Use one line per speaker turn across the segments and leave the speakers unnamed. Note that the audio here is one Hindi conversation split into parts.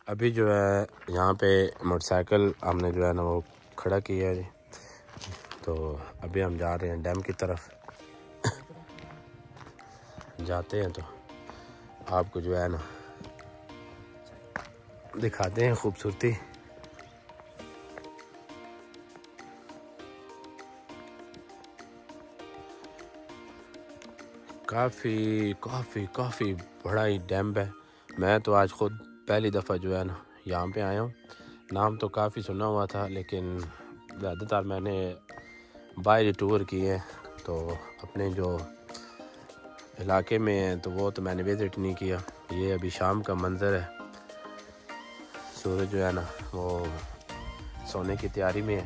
अभी जो है यहाँ पे मोटरसाइकिल हमने जो है ना वो खड़ा किया है जी। तो अभी हम जा रहे हैं डैम की तरफ। जाते हैं तो आपको जो है ना दिखाते हैं खूबसूरती। काफ़ी काफ़ी काफ़ी बड़ा ही डैम है। मैं तो आज ख़ुद पहली दफ़ा जो है ना यहाँ पे आया हूँ। नाम तो काफ़ी सुना हुआ था, लेकिन ज़्यादातर मैंने बाय टूर किए हैं, तो अपने जो इलाके में है तो वो तो मैंने विज़िट नहीं किया। ये अभी शाम का मंज़र है, सूरज जो है ना वो सोने की तैयारी में है।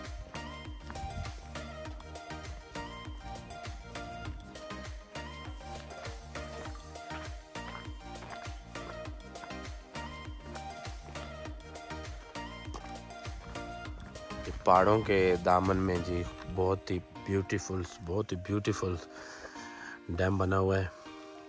पहाड़ों के दामन में जी बहुत ही ब्यूटीफुल डैम बना हुआ है।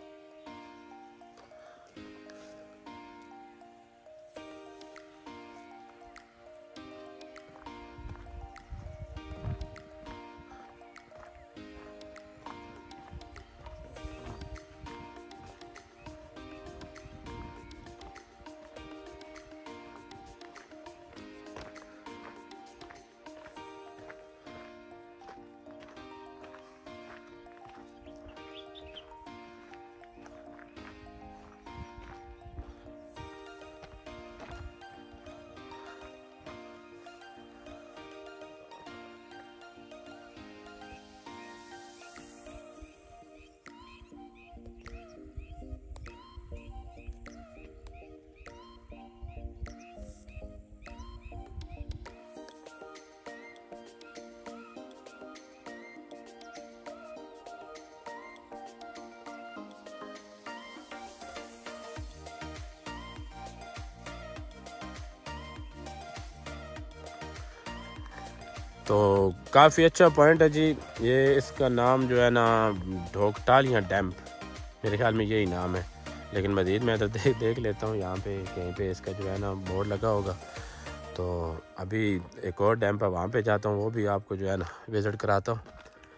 तो काफ़ी अच्छा पॉइंट है जी ये। इसका नाम जो है ना ढोकटालियाँ डैम, मेरे ख्याल में यही नाम है, लेकिन मज़ीद मैं तो देख लेता हूँ यहाँ पे कहीं पे इसका जो है ना बोर्ड लगा होगा। तो अभी एक और डैम पर वहाँ पे जाता हूँ, वो भी आपको जो है ना विज़िट कराता हूँ।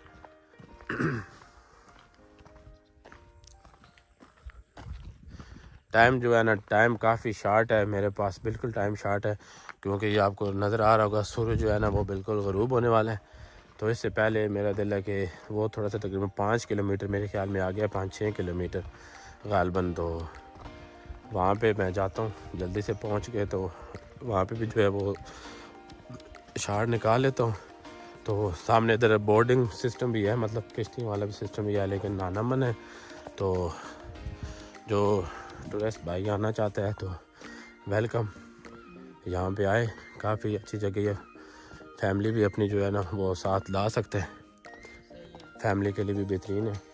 टाइम जो है ना टाइम काफ़ी शार्ट है मेरे पास, बिल्कुल टाइम शार्ट है, क्योंकि ये आपको नज़र आ रहा होगा सूरज जो है ना वो बिल्कुल ग़रूब होने वाला है। तो इससे पहले मेरा दिल है कि वो थोड़ा सा तकरीबन 5 किलोमीटर मेरे ख्याल में आ गया, 5-6 किलोमीटर गालबन। तो वहाँ पे मैं जाता हूँ, जल्दी से पहुँच गए तो वहाँ पे भी जो है वो शार निकाल लेता हूँ। तो सामने इधर बोर्डिंग सिस्टम भी है, मतलब किश्ती वाला भी सिस्टम भी है, लेकिन नाना मन है। तो जो टूरिस्ट भाई आना चाहता है तो वेलकम, यहाँ पे आए। काफ़ी अच्छी जगह है, फैमिली भी अपनी जो है ना वो साथ ला सकते हैं, फैमिली के लिए भी बेहतरीन है।